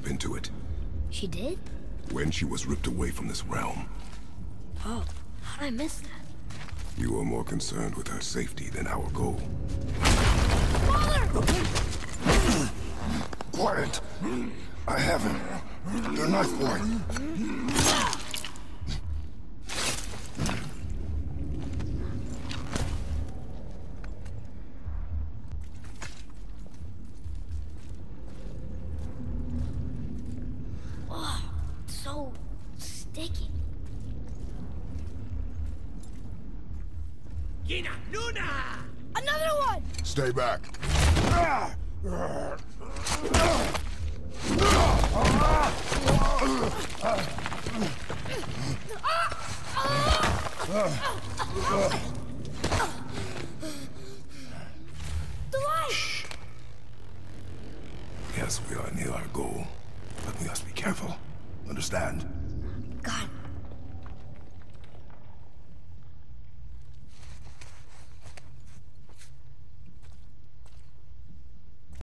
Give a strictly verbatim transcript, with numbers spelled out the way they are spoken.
into it. She did? When she was ripped away from this realm. Oh, how'd I miss that? You were more concerned with her safety than our goal. Father! Quiet! I have him. Your knife boy. Oh, so sticky. Gina, Luna! Another one! Stay back. The light! Yes, we are near our goal, but we must be careful. Understand? God,